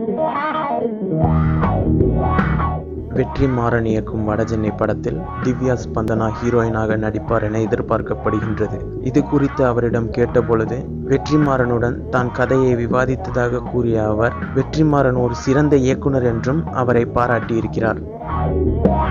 வெற்றிமாறன் இயக்கும் வட சென்னை படத்தில் திவ்யா ஸ்பந்தனா ஹீரோயினாக நடிப்பார் என எதிர்பார்க்கப்படுகின்றது. இது குறித்து அவரிடம் கேட்டபொழுது வெற்றிமாறனுடன் தான் கதையை விவாதித்ததாக கூறிய அவர், வெற்றிமாறன் ஒரு சிறந்த இயக்குனர் என்றும் அவரை பாராட்டியிருக்கிறார்.